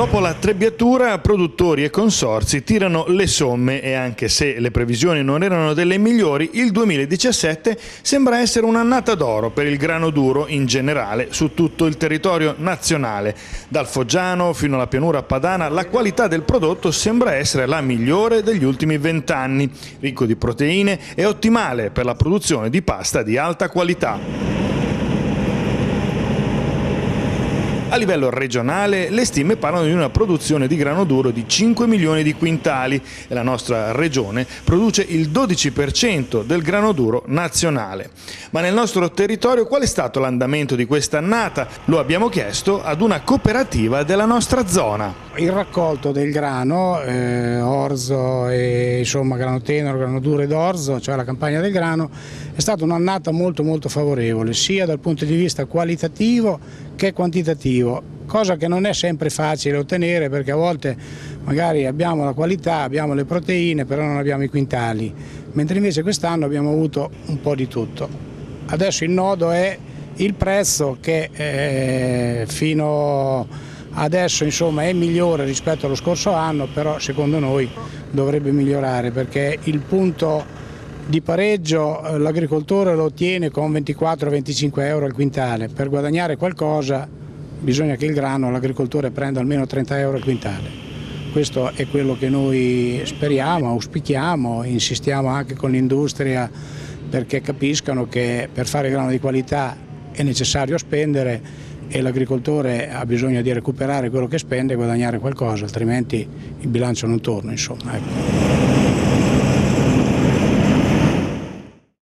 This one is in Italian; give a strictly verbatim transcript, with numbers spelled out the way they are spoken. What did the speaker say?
Dopo la trebbiatura, produttori e consorzi tirano le somme e anche se le previsioni non erano delle migliori, il duemiladiciassette sembra essere un'annata d'oro per il grano duro in generale su tutto il territorio nazionale. Dal Foggiano fino alla pianura padana la qualità del prodotto sembra essere la migliore degli ultimi vent'anni, ricco di proteine e ottimale per la produzione di pasta di alta qualità. A livello regionale le stime parlano di una produzione di grano duro di cinque milioni di quintali e la nostra regione produce il dodici per cento del grano duro nazionale. Ma nel nostro territorio qual è stato l'andamento di questa annata? Lo abbiamo chiesto ad una cooperativa della nostra zona. Il raccolto del grano, eh, orzo e insomma grano tenero, grano duro ed orzo, cioè la campagna del grano, è stata un'annata molto molto favorevole sia dal punto di vista qualitativo che quantitativo, cosa che non è sempre facile ottenere perché a volte magari abbiamo la qualità, abbiamo le proteine, però non abbiamo i quintali, mentre invece quest'anno abbiamo avuto un po' di tutto. Adesso il nodo è il prezzo che eh, fino adesso insomma è migliore rispetto allo scorso anno, però secondo noi dovrebbe migliorare perché il punto di pareggio l'agricoltore lo ottiene con ventiquattro venticinque euro al quintale. Per guadagnare qualcosa bisogna che il grano l'agricoltore prenda almeno trenta euro al quintale. Questo è quello che noi speriamo, auspichiamo, insistiamo anche con l'industria perché capiscano che per fare grano di qualità è necessario spendere e l'agricoltore ha bisogno di recuperare quello che spende e guadagnare qualcosa, altrimenti il bilancio non torna, insomma. Ecco.